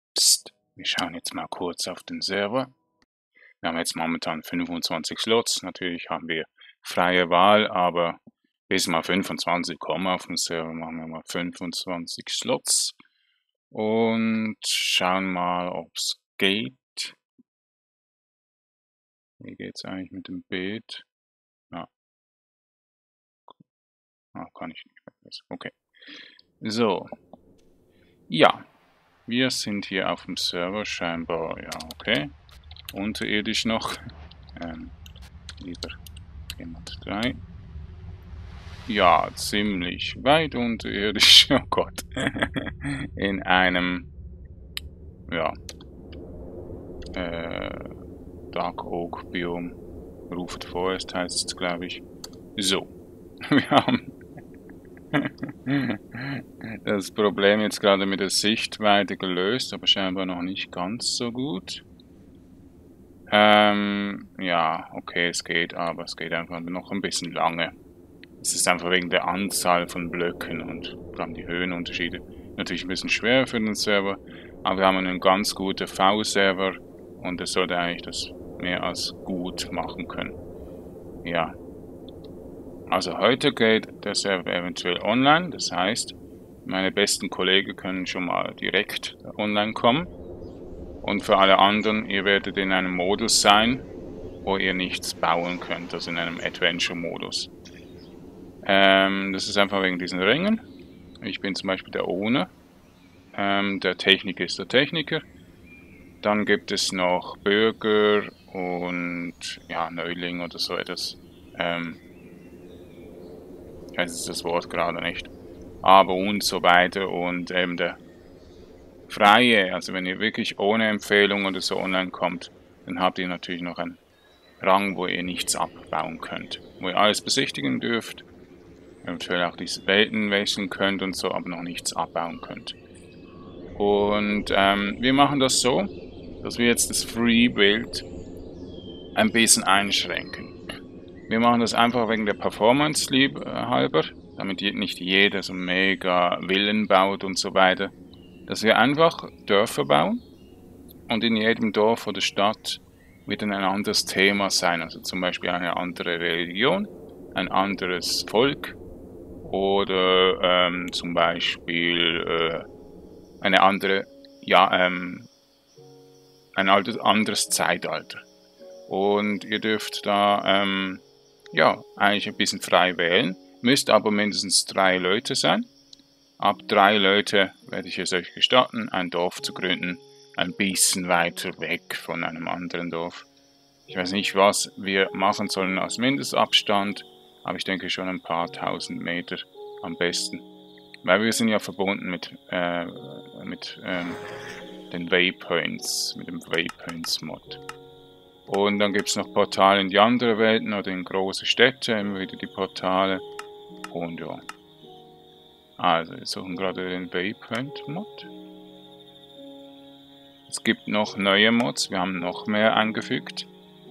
Psst, wir schauen jetzt mal kurz auf den Server. Wir haben jetzt momentan 25 Slots. Natürlich haben wir freie Wahl, aber bis mal 25 kommen auf dem Server, machen wir mal 25 Slots und schauen mal, ob es geht. Wie geht es eigentlich mit dem Beet? Ah, kann ich nicht mehr. Okay. So. Ja, wir sind hier auf dem Server scheinbar, ja, okay. Unterirdisch noch. Lieber jemand 3. Ja, ziemlich weit unterirdisch. Oh Gott. In einem, ja, Dark Oak Biom. Roofed Forest heißt es, glaube ich. So. Wir haben das Problem jetzt gerade mit der Sichtweite gelöst, aber scheinbar noch nicht ganz so gut. Ja, okay, es geht, aber es geht einfach noch ein bisschen lange. Es ist einfach wegen der Anzahl von Blöcken und vor allem die Höhenunterschiede natürlich ein bisschen schwer für den Server, aber wir haben einen ganz guten V-Server und der sollte eigentlich das mehr als gut machen können. Ja, also heute geht der Server eventuell online, das heißt, meine besten Kollegen können schon mal direkt online kommen und für alle anderen, ihr werdet in einem Modus sein, wo ihr nichts bauen könnt, also in einem Adventure-Modus. Das ist einfach wegen diesen Ringen. Ich bin zum Beispiel der Owner. Der Techniker ist der Techniker. Dann gibt es noch Bürger und ja, Neuling oder so etwas. Ich weiß jetzt das Wort gerade nicht. Aber und so weiter und eben der Freie, also wenn ihr wirklich ohne Empfehlung oder so online kommt, dann habt ihr natürlich noch einen Rang, wo ihr nichts abbauen könnt. Wo ihr alles besichtigen dürft, eventuell auch diese Welten wechseln könnt und so, aber noch nichts abbauen könnt. Und wir machen das so, dass wir jetzt das Free-Build ein bisschen einschränken. Wir machen das einfach wegen der Performance halber, damit nicht jeder so mega Villen baut und so weiter. Dass wir einfach Dörfer bauen und in jedem Dorf oder Stadt wird dann ein anderes Thema sein. Also zum Beispiel eine andere Religion, ein anderes Volk oder zum Beispiel eine andere, ja, ein anderes Zeitalter. Und ihr dürft da, ja, eigentlich ein bisschen frei wählen, müsst aber mindestens 3 Leute sein. Ab 3 Leute werde ich es euch gestatten, ein Dorf zu gründen, ein bisschen weiter weg von einem anderen Dorf. Ich weiß nicht, was wir machen sollen als Mindestabstand, aber ich denke schon ein paar 1000 Meter am besten. Weil wir sind ja verbunden mit den Waypoints, mit dem Waypoints-Mod. Und dann gibt es noch Portale in die andere Welten oder in große Städte, immer wieder die Portale. Und ja. Also, wir suchen gerade den Waypoint-Mod. Es gibt noch neue Mods, wir haben noch mehr eingefügt.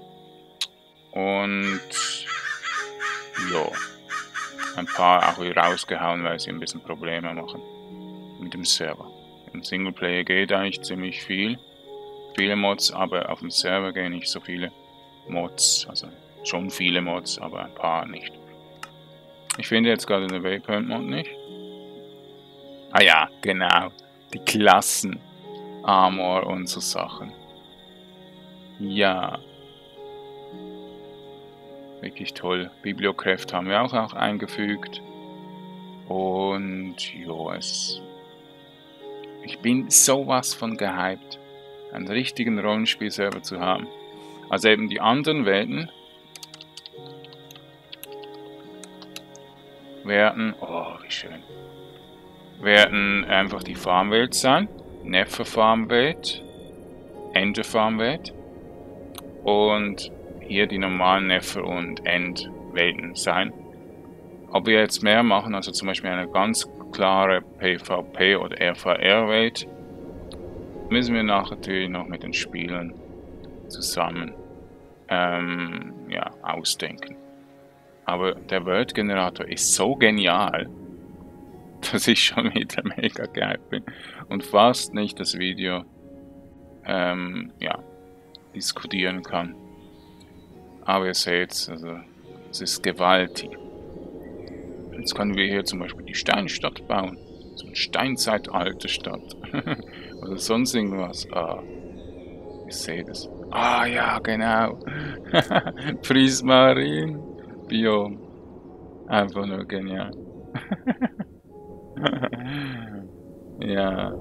Und ja, ein paar auch wieder rausgehauen, weil sie ein bisschen Probleme machen mit dem Server. Im Singleplayer geht eigentlich ziemlich viele Mods, aber auf dem Server gehen nicht so viele Mods, also schon viele Mods, aber ein paar nicht. Ich finde jetzt gerade den Waypoint-Mod nicht. Ah ja, genau, die Klassen, Armor und so Sachen. Ja, wirklich toll. Bibliocraft haben wir auch eingefügt. Und ja, ich bin sowas von gehypt, einen richtigen Rollenspielserver zu haben. Also eben die anderen Welten werden, oh wie schön, werden einfach die Farmwelt sein. Nether Farmwelt, Ender Farmwelt und hier die normalen Nether und End Welten sein. Ob wir jetzt mehr machen, also zum Beispiel eine ganz klare PvP oder RVR-Welt, müssen wir natürlich noch mit den Spielern zusammen ja, ausdenken. Aber der World-Generator ist so genial, dass ich schon wieder mega geil bin und fast nicht das Video ja, diskutieren kann. Aber ihr seht, also es ist gewaltig. Jetzt können wir hier zum Beispiel die Steinstadt bauen. So eine Steinzeit-alte-Stadt. Oder sonst irgendwas. Ah, ihr seht es. Ah ja, genau. Prismarin Biom. Einfach nur genial. Ja,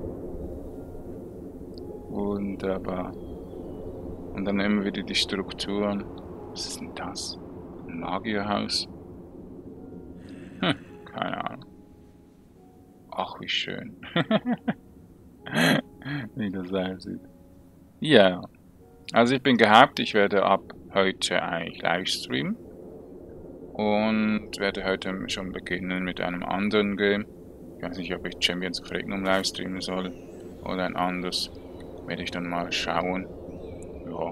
wunderbar. Und dann nehmen wir wieder die Strukturen. Was ist denn das? Ein Magierhaus? Keine Ahnung. Ach, wie schön. Wie das aussieht. Ja, also ich bin gehypt, ich werde ab heute eigentlich Livestreamen. Und werde heute schon beginnen mit einem anderen Game. Ich weiß nicht, ob ich Champions of Regnum livestreamen soll oder ein anderes. Werde ich dann mal schauen. Ja.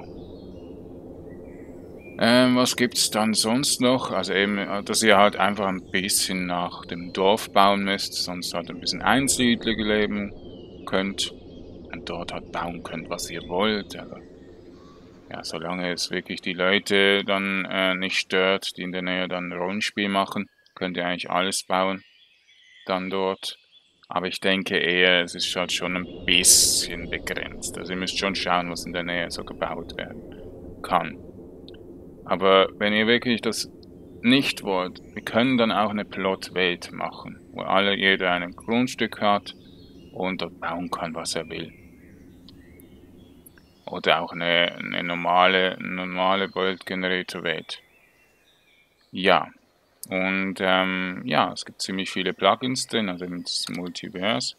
Was gibt's dann sonst noch? Also eben, dass ihr halt einfach ein bisschen nach dem Dorf bauen müsst, sonst halt ein bisschen einsiedliger leben könnt und dort halt bauen könnt, was ihr wollt. Aber ja, solange es wirklich die Leute dann nicht stört, die in der Nähe dann Rollenspiel machen, könnt ihr eigentlich alles bauen dann dort. Aber ich denke eher, es ist halt schon ein bisschen begrenzt. Also ihr müsst schon schauen, was in der Nähe so gebaut werden kann. Aber wenn ihr wirklich das nicht wollt, wir können dann auch eine Plot-Welt machen, wo jeder ein Grundstück hat und dort bauen kann, was er will. Oder auch eine normale World-Generator-Welt. Ja, und ja, es gibt ziemlich viele Plugins drin, also das Multiverse.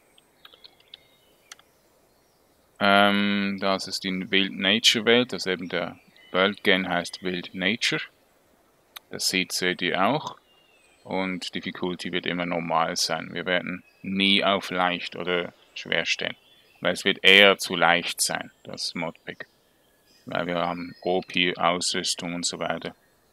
Das ist die Wild Nature Welt, also eben der World Gen heißt Wild Nature. Das seht ihr auch. Und Difficulty wird immer normal sein. Wir werden nie auf leicht oder schwer stellen. Weil es wird eher zu leicht sein, das Modpack. Weil wir haben OP-Ausrüstung und so weiter.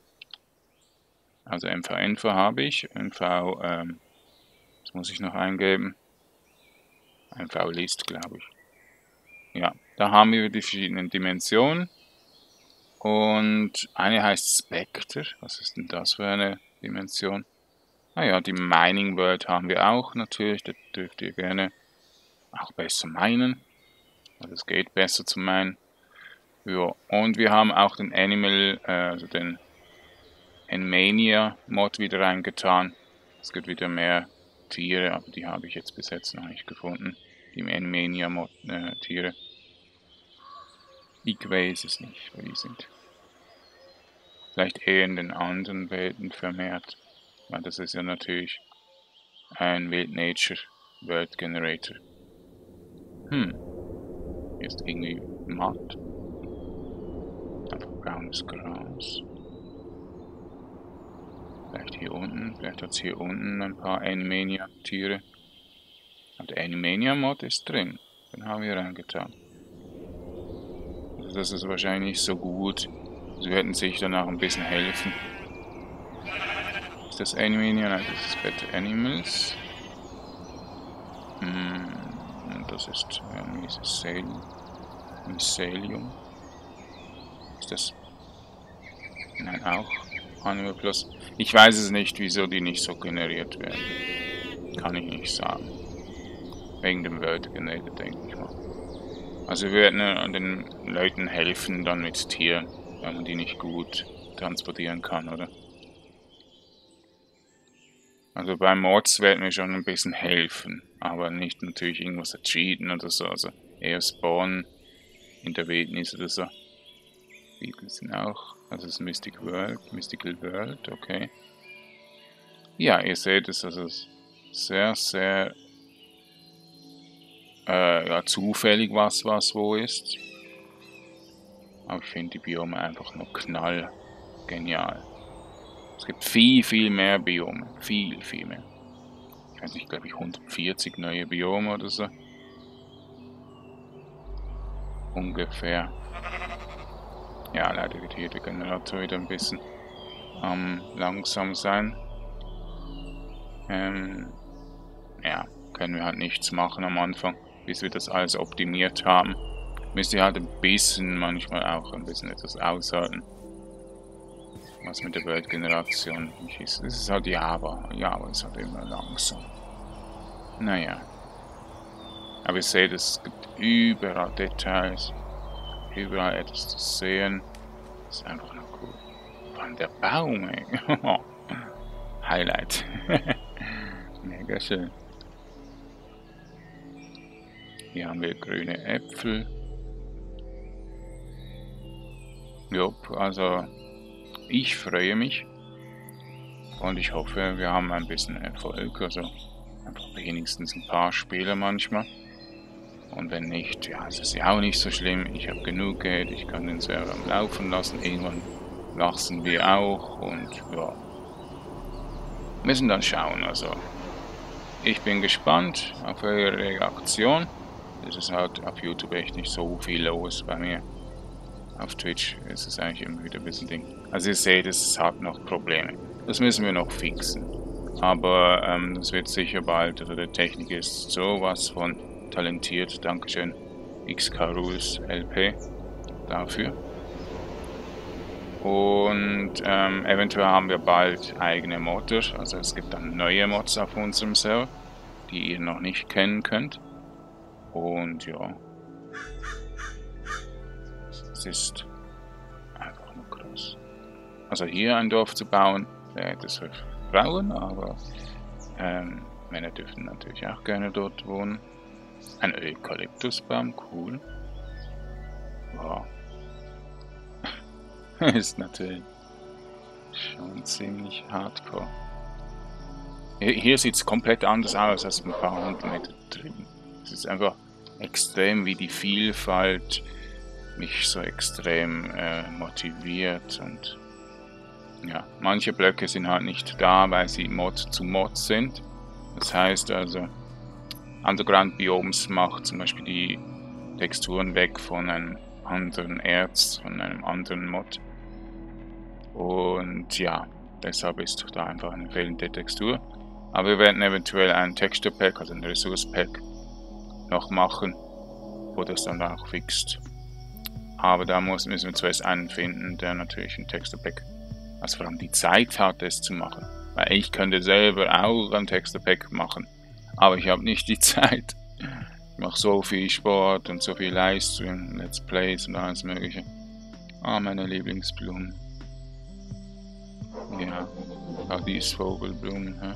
Also MV habe ich. das muss ich noch eingeben. MV-List, glaube ich. Ja, da haben wir die verschiedenen Dimensionen. Und eine heißt Spectre. Was ist denn das für eine Dimension? Ah ja, die Mining World haben wir auch natürlich. Da dürft ihr gerne auch besser minen. Also es geht besser zu minen. Ja, und wir haben auch den also den Animania Mod wieder reingetan. Es gibt wieder mehr Tiere, aber die habe ich jetzt bis jetzt noch nicht gefunden. Die Animania Mod Tiere. Ich weiß es nicht, wo die sind. Vielleicht eher in den anderen Welten vermehrt. Weil das ist ja natürlich ein Wild Nature World Generator. Hier ist irgendwie matt. Einfach braunes Gras. Vielleicht hier unten. Vielleicht hat es hier unten ein paar Animania-Tiere. Und der Animania-Mod ist drin. Den haben wir reingetan. Also das ist wahrscheinlich nicht so gut. Sie werden sich dann auch ein bisschen helfen. Ist das Animania? Nein, das ist Better Animals. Und das ist Mycelium. Ist das? Nein, auch Animal Plus. Ich weiß es nicht, wieso die nicht so generiert werden. Kann ich nicht sagen. Wegen dem Word Generator, denke ich mal. Also wir werden den Leuten helfen dann mit Tieren, wenn man die nicht gut transportieren kann, oder? Also bei Mods werden wir schon ein bisschen helfen, aber nicht natürlich irgendwas cheaten oder so, also eher spawnen in der Wildnis oder so. Beetle sind auch, also das Mystical World, okay. Ja, ihr seht es, also sehr, sehr ja, zufällig was wo ist. Aber ich finde die Biome einfach nur knallgenial. Es gibt viel mehr Biome. Viel mehr. Ich weiß nicht, glaube ich 140 neue Biome oder so. Ungefähr. Ja, leider wird hier der Generator wieder ein bisschen langsam sein. Ja, können wir halt nichts machen am Anfang, bis wir das alles optimiert haben. Müsst ihr halt ein bisschen, manchmal auch ein bisschen etwas aushalten. Was mit der Weltgeneration nicht ist. Das ist halt Java. Java ist halt immer langsam. Naja. Aber ihr seht, es gibt überall Details. Überall etwas zu sehen. Das ist einfach nur cool. Vor allem der Baum, ey. Highlight. Mega schön. Hier haben wir grüne Äpfel. Jupp, also ich freue mich. Und ich hoffe, wir haben ein bisschen Erfolg. Also einfach wenigstens ein paar Spiele manchmal. Und wenn nicht, ja, es ist ja auch nicht so schlimm. Ich habe genug Geld, ich kann den Server am Laufen lassen. Irgendwann wachsen wir auch und ja. Müssen dann schauen. Also ich bin gespannt auf eure Reaktion. Es ist halt auf YouTube echt nicht so viel los bei mir. Auf Twitch ist es eigentlich immer wieder ein bisschen Ding. Also ihr seht, es hat noch Probleme. Das müssen wir noch fixen. Aber das wird sicher bald. Also der Technik ist sowas von talentiert. Dankeschön XK Rules LP dafür. Und eventuell haben wir bald eigene Modder. Also es gibt dann neue Mods auf unserem Server, die ihr noch nicht kennen könnt. Und ja, es ist einfach nur krass. Also hier ein Dorf zu bauen, wäre das für Frauen, aber Männer dürfen natürlich auch gerne dort wohnen. Ein Eukalyptusbaum, cool. Wow. Ist natürlich schon ziemlich hardcore. Hier sieht es komplett anders aus als ein paar 100 Meter drüben. Es ist einfach extrem, wie die Vielfalt mich so extrem motiviert. Und ja, manche Blöcke sind halt nicht da, weil sie Mod zu Mod sind. Das heißt also, Underground Biomes macht zum Beispiel die Texturen weg von einem anderen Erz, von einem anderen Mod. Und ja, deshalb ist da einfach eine fehlende Textur. Aber wir werden eventuell ein Texture Pack, also ein Resource Pack, noch machen, wo das dann auch fixt. Aber da müssen wir zuerst einen finden, der natürlich ein Texture Pack, also vor allem die Zeit hat, es zu machen. Weil ich könnte selber auch ein Texture Pack machen, aber ich habe nicht die Zeit. Ich mache so viel Sport und so viel Livestream, Let's Plays und alles mögliche. Ah, meine Lieblingsblumen. Ja, auch diese Vogelblumen. Ja.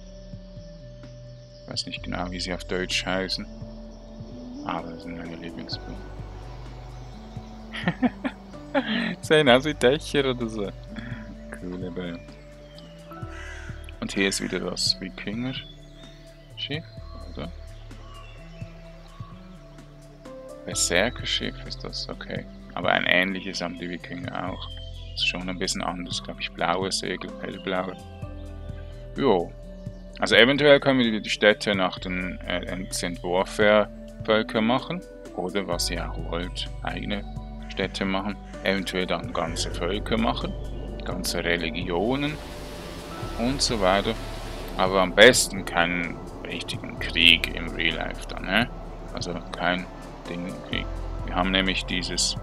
Ich weiß nicht genau, wie sie auf Deutsch heißen. Aber das sind meine Lieblingsblumen. Sehen aus wie Dächer oder so. Coole Bäume. Und hier ist wieder das Wikinger-Schiff, oder? Berserker-Schiff ist das, okay. Aber ein ähnliches haben die Wikinger auch. Das ist schon ein bisschen anders, glaube ich. Blaue Segel, hellblaue. Jo. Also eventuell können wir die Städte nach den Ancient Warfare Völkern machen. Oder was ihr auch wollt, eigene Städte machen. Eventuell dann ganze Völker machen. Ganze Religionen. Und so weiter. Aber am besten keinen richtigen Krieg im Real Life dann, ne? Also kein Ding im Krieg. Wir haben nämlich dieses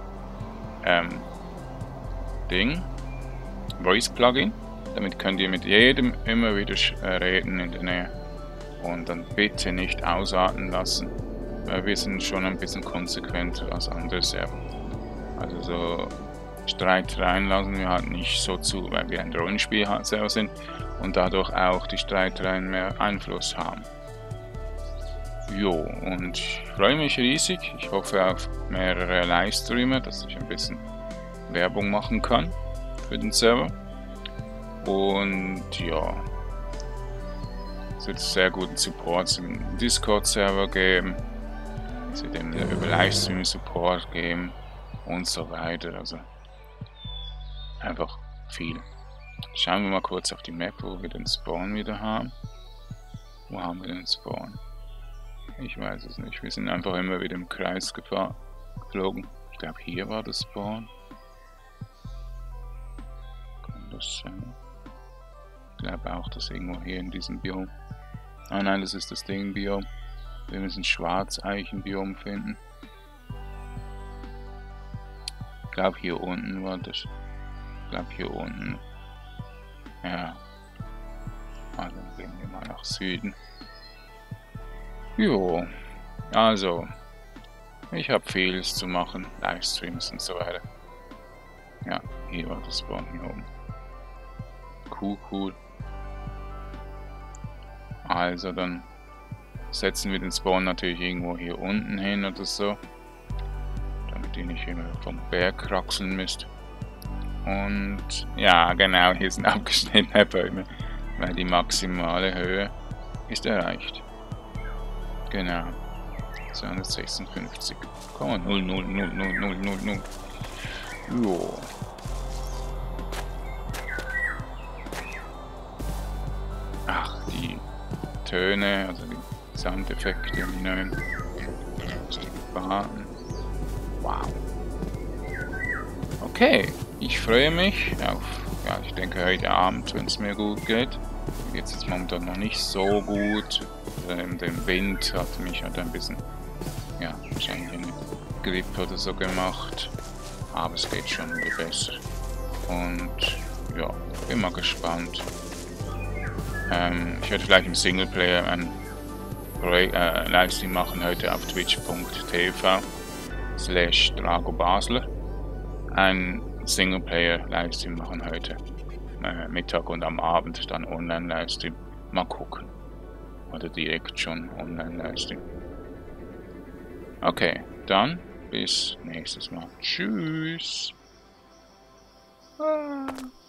Voice Plugin. Damit könnt ihr mit jedem immer wieder reden in der Nähe. Und dann bitte nicht ausarten lassen. Weil wir sind schon ein bisschen konsequenter als andere Server. Also so Streitereien lassen wir halt nicht so zu, weil wir ein Rollenspiel-Server sind und dadurch auch die Streitereien mehr Einfluss haben. Jo, und ich freue mich riesig. Ich hoffe auf mehrere Livestreamer, dass ich ein bisschen Werbung machen kann für den Server. Und ja, es wird sehr guten Support im Discord-Server geben. Es wird eben über Livestream-Support geben und so weiter. Also einfach viel. Schauen wir mal kurz auf die Map, wo wir den Spawn wieder haben. Wo haben wir den Spawn? Ich weiß es nicht. Wir sind einfach immer wieder im Kreis geflogen. Ich glaube, hier war das Spawn. Kann das sein? Ich glaube auch, dass irgendwo hier in diesem Biom. Ah nein, das ist das Ding-Biom. Wir müssen Schwarzeichenbiom finden. glaube, hier unten war das. Ich glaube, hier unten. Ja. Also gehen wir mal nach Süden. Jo. Also. Ich habe vieles zu machen. Livestreams und so weiter. Ja, hier war das Spawn hier oben. Cool. Also dann setzen wir den Spawn natürlich irgendwo hier unten hin oder so. Damit ihr nicht immer vom Berg kraxeln müsst. Und ja, genau, hier sind abgeschnittene Bäume, weil die maximale Höhe ist erreicht. Genau. 256. Komm, 0. Jo. Ach, die Töne, also die Soundeffekte und die neuen Baden. Wow. Okay, ich freue mich auf, ja, ich denke heute Abend, wenn es mir gut geht. Mir geht es jetzt momentan noch nicht so gut. Der Wind hat mich halt ein bisschen, ja, wahrscheinlich eine Grippe oder so gemacht. Aber es geht schon wieder besser. Und ja, bin mal gespannt. Ich werde vielleicht im Singleplayer ein Livestream machen heute auf twitch.tv/DragoBasler. Ein Singleplayer Livestream machen heute Mittag und am Abend dann Online Livestream. Mal gucken. Oder direkt schon Online Livestream. Okay, dann bis nächstes Mal. Tschüss.